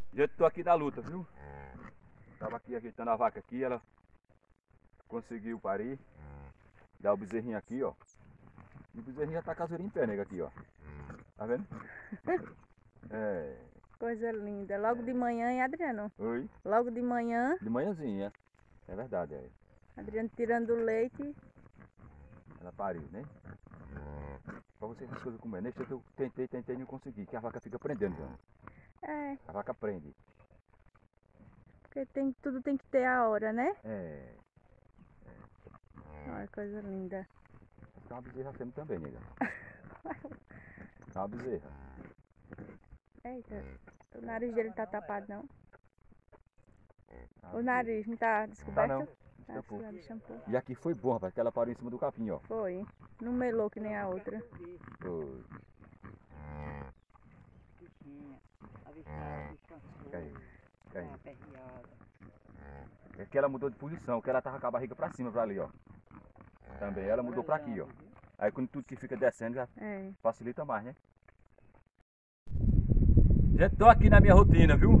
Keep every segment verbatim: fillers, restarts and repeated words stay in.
Gente, tô aqui na luta, viu? Tava aqui ajeitando a vaca aqui, ela conseguiu parir. Dá o bezerrinho aqui, ó. E o bezerrinho já tá caseirinho em pé, nega, aqui, ó. Tá vendo? É. Coisa linda. Logo de manhã, hein, Adriano? Oi? Logo de manhã, De manhãzinha. É verdade, é. Adriano tirando o leite. Ela pariu, né? Pra você as coisas comer. Nesse eu tentei, tentei e não consegui, que a vaca fica prendendo, João. É, A vaca prende. porque tem, tudo tem que ter a hora, né? É. Olha, coisa linda. Tá uma bezerra fêmea também, nega. Tá uma bezerra. Eita, o nariz dele tá tapado, não? Tá uma O nariz não tá Tá descoberto? não. Ah, Estampou. precisava de shampoo. E aqui foi bom, rapaz, que ela parou em cima do capim, ó. Foi. Não melou que nem a outra. Foi. Bichinha, avistada, descansou, Caiu. Caiu. tá perreada. É que ela mudou de posição, que ela tava com a barriga pra cima, pra ali, ó. Também ela mudou pra aqui, ó. Aí quando tudo que fica descendo já É. facilita mais, né? Gente, tô aqui na minha rotina, viu?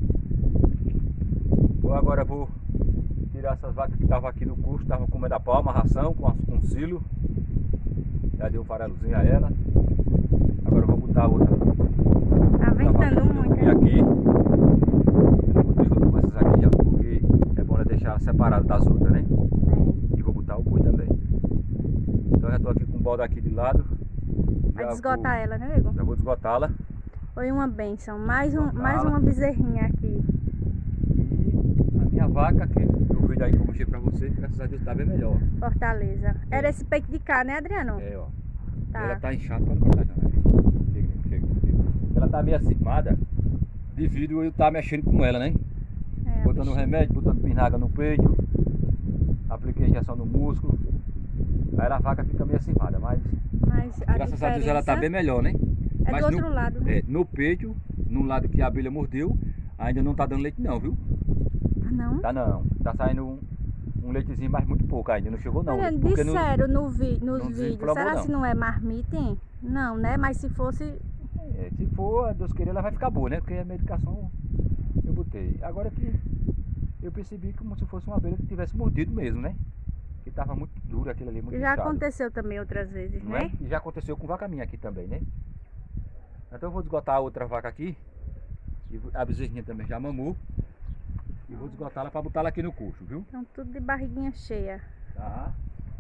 Vou agora vou tirar essas vacas que estavam aqui no curso, estavam comendo a palma, a ração com, as, com silo. Já deu um farelozinho a ela. Agora eu vou botar a outra. Tá ventando muito, E hein? aqui, eu vou junto com essas aqui já, porque é bom deixar ela separada das outras, né? É. E vou botar o boi também. Então já tô aqui com o balde aqui de lado. Vai Já desgotar vou- ela, né, nego? Já vou desgotá-la. Foi uma benção. Mais, um, Desgotá-la. mais uma bezerrinha aqui. E a minha vaca, que o vídeo aí que eu mostrei pra vocês, graças a Deus tá bem melhor. Fortaleza. Era esse peito de cá, né, Adriano? É, ó. Tá. Ela tá inchada pra não cortar não. Chega, chega, chega. Ela tá meio acimada devido eu estar mexendo com ela, né? É, a Botando bichinha. remédio, botando pinaga no peito, apliquei injeção no músculo. Aí a vaca fica meio acimada, mas Mas a graças a Deus ela tá diferença bem melhor, né? É Mas do no- outro lado, né? É, no peito, no lado que a abelha mordeu, ainda não tá dando leite não, viu? Ah, não? Tá não, tá saindo um, um leitezinho, mas muito pouco ainda, não chegou não. Olha, leite, porque no- disseram no vi, nos não vídeos. desinflamou, Será não. se não é marmita, hein? Não, né? Mas se fosse... É, se for, Deus querer, ela vai ficar boa, né? Porque a medicação eu botei. Agora que eu percebi como se fosse uma abelha que tivesse mordido mesmo, né? Que tava muito duro aquilo ali, muito Já inchado, aconteceu também outras vezes, não né? é? E já aconteceu com vaca minha aqui também, né? Então eu vou desgotar a outra vaca aqui. E vou- a bezerrinha também já mamou. E vou desgotá-la para botá-la aqui no coxo, viu? Então tudo de barriguinha cheia. Tá.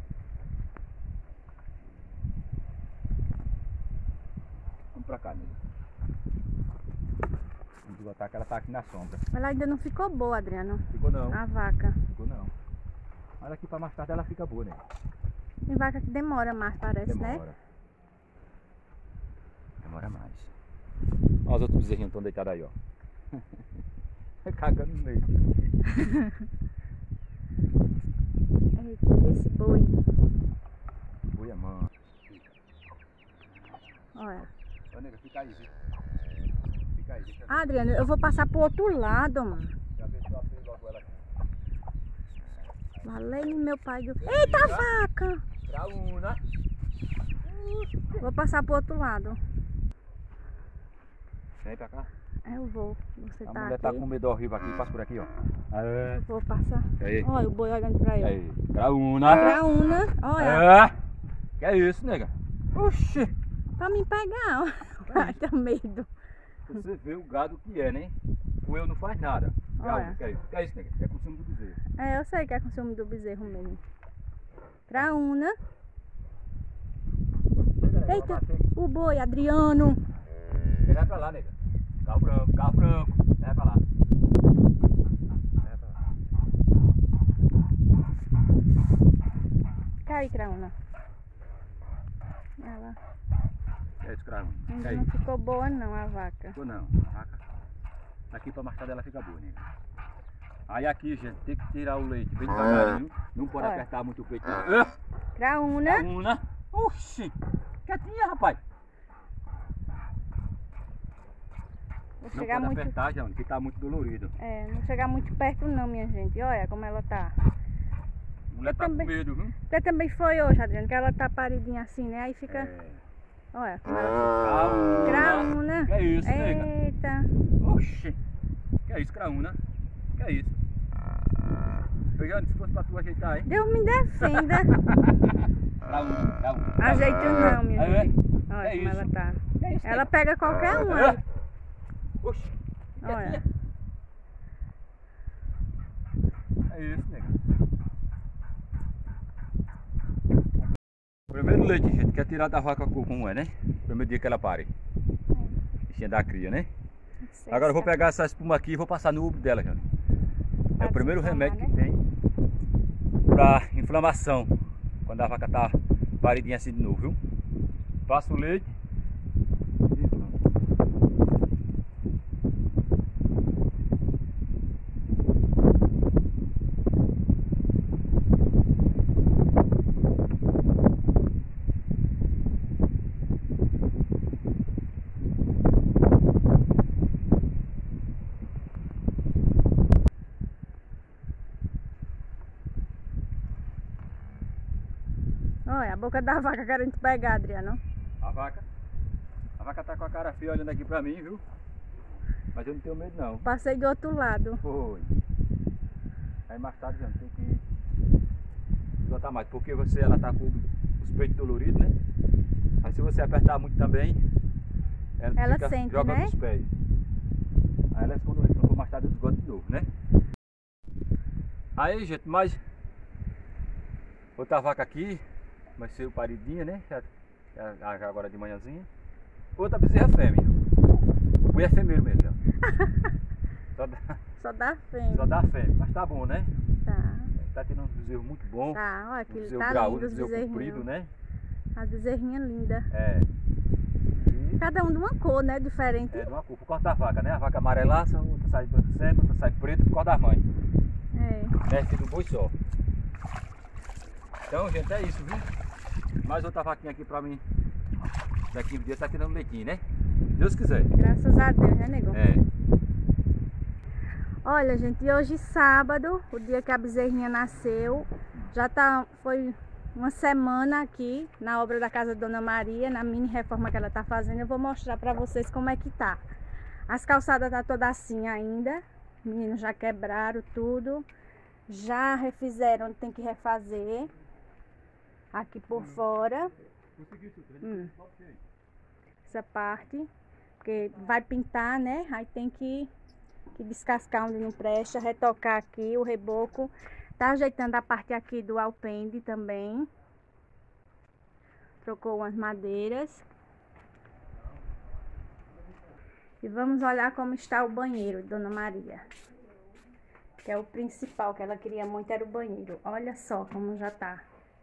Vamos pra cá, nega. Vamos desgotar que ela tá aqui na sombra. Ela ainda não ficou boa, Adriano. Ficou não, A vaca. ficou não. Mas aqui para mais tarde ela fica boa, né? Tem vaca que demora mais, parece, né? Demora. Demora mais. Olha os outros bezerrinhos estão deitados aí, ó. Cagando no meio. Eita, e esse boi? Oi, mano. Olha. Ô, nega, fica aí, viu? Fica aí, deixa eu ver. Ah, Adriano, eu vou passar pro outro lado, mano. Deixa eu ver se eu apego logo ela aqui. Valeu, meu pai do... Eita, vaca! Pra una. Vou passar pro outro lado. Vem pra cá. Eu vou. Você A tá mulher aqui. tá com medo horrível aqui, passa por aqui, ó. Aê. Vou passar. Aí. Olha o boi olhando pra ele. Aí. Pra una. Pra una, olha. É. Que é isso, nega? Oxi. Pra me pegar, ó. Ai, tá medo. Você vê o gado que é, né? O eu não faz nada. Que é Olha. isso, que é isso? Que é isso, nega? É consumo do bezerro. É, eu sei que é consumo do bezerro mesmo. Pra una. Eita, o boi, Adriano. Vai pra lá, nega. Carro branco, carro branco. Vai pra lá. Vai pra lá. Cai, Craúna. Ela É isso, cravo. ainda É não isso. ficou boa não, a vaca. Ficou não. A vaca. Aqui pra mais tarde ela fica boa, nega. Aí aqui, gente, tem que tirar o leite bem devagarinho. Não pode Olha. apertar muito o peito. não. Ah, Craúna. Una. Oxi. Quietinha, rapaz. Vou Não chegar pode muito... apertar, João, que tá muito dolorido. É, não chegar muito perto não, minha gente. Olha como ela tá. A mulher tá também. com medo, viu? Até também foi hoje, Adriano, que ela tá paridinha assim, né? Aí fica... É. Olha como ela fica. Craúna. Craúna. Que é isso, nega? Eita. Oxi. É isso, craúna. Que é isso? Pegando, se fosse pra tu ajeitar aí. Deus me defenda. Craúna, craúna. Ajeito não, minha Aí, gente. é? Olha É como ela isso. tá. É isso, Ela nega. pega qualquer um aí. Oxi. Olha. É isso, nega. Primeiro leite, gente, quer tirar da vaca como é, né? Primeiro dia que ela pare. Bichinha da cria, né? Agora eu vou pegar essa espuma aqui e vou passar no ubre dela, gente. É o primeiro remédio que tem pra inflamação. Quando a vaca tá paridinha assim de novo, viu? Passa o leite. E pronto. Olha, a boca da vaca querendo te pegar, Adriano. A vaca. A vaca tá com a cara feia olhando aqui pra mim, viu? Mas eu não tenho medo não. Passei do outro lado. Foi. Aí mais tarde já tem que botar mais, porque você ela tá com os peitos doloridos, né? Aí se você apertar muito também, ela, Ela fica sente, jogando né? os pés. Aí ela quando eles não for mais tarde, eu desgosto de novo, né? Aí, gente, mais outra vaca aqui, vai ser o paridinha, né? Já- já- já agora de manhãzinha. Outra bezerra fêmea. O boi é fêmea mesmo, já. Só dá, Só dá fêmea. só dá fêmea, mas tá bom, né? Tá. Tá tendo uns bezerros muito bons. Tá, olha Um aqui, bezerro tá graúdo, lindo um os bezerro comprido, bezerrinhos. né? As bezerrinhas lindas. É. E Cada um de uma cor, né? Diferente. é de uma cor, por causa da vaca, né? A vaca amarelaça, outra sai branco centro, outra sai preto por causa da mãe. É. Né? Fica um boi só. Então, gente, é isso, viu? Mais outra vaquinha aqui pra mim. Daqui um dia tá tirando leitinho, né? Deus quiser. Graças a Deus, né, nego? É. Olha, gente, e hoje sábado, o dia que a bezerrinha nasceu, já tá, foi uma semana aqui na obra da casa da Dona Maria, na mini reforma que ela tá fazendo. Eu vou mostrar pra vocês como é que tá. As calçadas tá toda assim ainda, meninos já quebraram tudo, já refizeram, tem que refazer aqui por fora. Hum. Essa parte, porque vai pintar, né? Aí tem que, que descascar onde não presta, retocar aqui o reboco. Tá ajeitando a parte aqui do alpendre também. Trocou umas madeiras. E vamos olhar como está o banheiro de Dona Maria. Que é o principal que ela queria muito, era o banheiro. Olha só como já tá.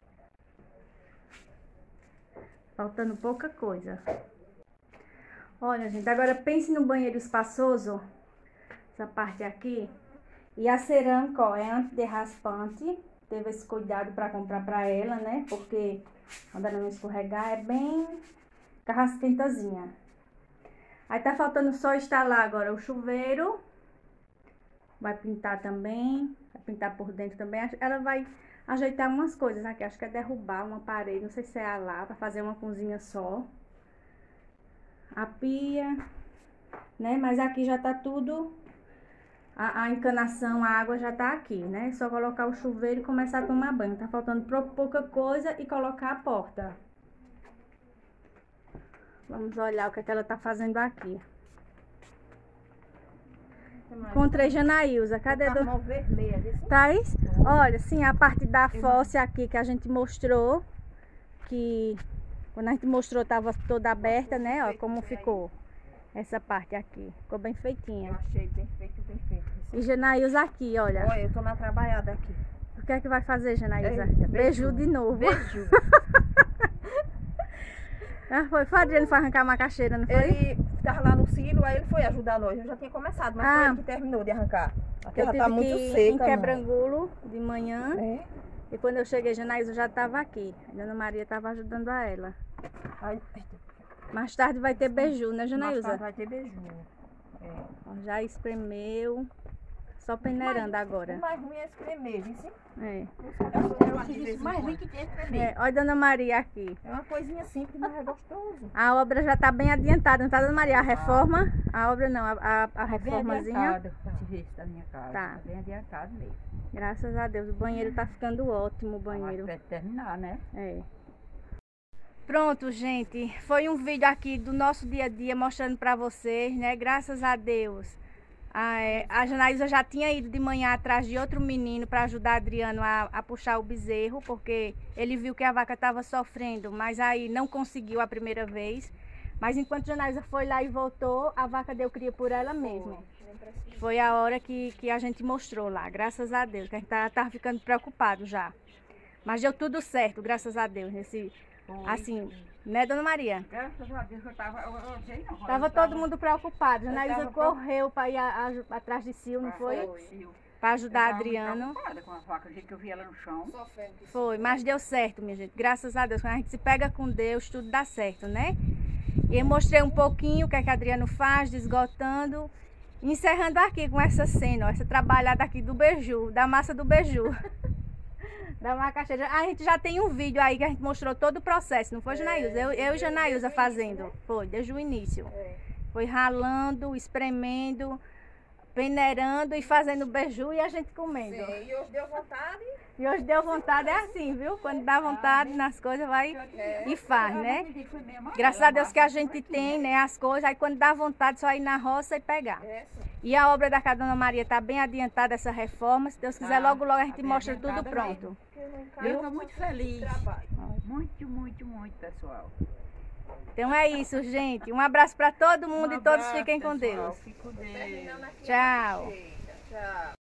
Faltando pouca coisa. Olha, gente, agora pense no banheiro espaçoso. Essa parte aqui. E a cerâmica, ó, é antiderraspante. Teve esse cuidado para comprar para ela, né? Porque quando ela não escorregar, é bem carrasquentazinha. Aí tá faltando só instalar agora o chuveiro. Vai pintar também. Vai pintar por dentro também. Ela vai ajeitar umas coisas aqui. Acho que é derrubar uma parede. Não sei se é a lá, para fazer uma cozinha só. A pia, né? Mas aqui já tá tudo, a, a encanação, a água já tá aqui, né? Só colocar o chuveiro e começar a tomar banho. Tá faltando pouca coisa e colocar a porta. Vamos olhar o que é que ela tá fazendo aqui. Encontrei Janaílza. Cadê Tá do... mão vermelha, desse- Thaís? Olha, sim, a parte da fosse aqui que a gente mostrou, que quando a gente mostrou tava toda aberta, né? Ó, como ficou essa parte aqui. Ficou bem Eu feitinha. achei bem feito, bem feito. E Janaílza aqui, olha. Olha, eu tô na trabalhada aqui. O que é que vai fazer, Janaílza? Eita, Beiju beiju. de novo. Beijo. Ah, foi, foi Adriano foi arrancar a macaxeira, não foi? Ele tava lá no silo, aí ele foi ajudar nós. Eu já tinha começado, mas Ah. foi ele que terminou de arrancar. A Eu terra tive tá muito que ir seca, em Quebrangulo de manhã. né? E quando eu cheguei, Janaílza já estava aqui. A Dona Maria estava ajudando a ela. Aí, Mais tarde vai ter beiju, né, mais Janaílza? tarde vai ter beiju. É. Ó, já espremeu. só peneirando agora. O mais ruim é espremer, viu? Sim? É. É o serviço mais ruim que tem é espremer. É, olha a Dona Maria aqui. É uma coisinha simples, mas é gostoso. A obra já tá bem adiantada, não tá, Dona Maria? A reforma? A obra não, a, a, a Bem reformazinha. adiantado o serviço da minha casa. Tá. Tá bem adiantado mesmo. Graças a Deus, o banheiro tá ficando ótimo, o Mas banheiro. vai terminar, né? É. Pronto, gente. Foi um vídeo aqui do nosso dia a dia mostrando pra vocês, né? Graças a Deus. A, é, a Janaísa já tinha ido de manhã atrás de outro menino para ajudar Adriano a, a puxar o bezerro, porque ele viu que a vaca estava sofrendo, mas aí não conseguiu a primeira vez. Mas enquanto a Janaísa foi lá e voltou, a vaca deu cria por ela mesma. Foi a hora que, que a gente mostrou lá, graças a Deus, que a gente tava, tava ficando preocupado já. Mas deu tudo certo, graças a Deus, nesse, assim, né, Dona Maria? Graças a Deus eu tava. Eu, eu, sei não, Tava eu todo mundo preocupado. eu Janaísa tava correu para ir a- a- atrás de Sil, não foi? Sil. Para Eu ajudar tava muito Adriano. preocupada com a vaca, do jeito que eu vi ela no chão. Foi, mas deu certo, minha gente. Graças a Deus. Quando a gente se pega com Deus, tudo dá certo, né? E eu mostrei um pouquinho o que é que Adriano faz, desgotando. Encerrando aqui com essa cena, ó, essa trabalhada aqui do beiju, da massa do beiju. Da macaxeira. A gente já tem um vídeo aí que a gente mostrou todo o processo, não foi, Janaísa? Eu, eu e Janaísa fazendo. Foi, desde o início. Foi ralando, espremendo, peneirando e fazendo beiju e a gente comendo. Sim, e hoje deu vontade. E hoje deu vontade, é assim, viu? Quando dá vontade nas coisas, vai e faz, né? Graças a Deus que a gente tem, né, as coisas, aí quando dá vontade, só ir na roça e pegar. É, sim. E a obra da casa da Dona Maria está bem adiantada, essa reforma. Se Deus quiser, Tá, logo, logo a gente tá bem mostra tudo adiantada pronto. Porque lá em casa Eu estou muito feliz. trabalho. Muito, muito, muito, pessoal. Então é isso, gente. Um abraço para todo mundo Um e todos abraço, fiquem com pessoal. Deus. Fique com Deus. Terminando aqui a Tchau. macaxeira. Tchau.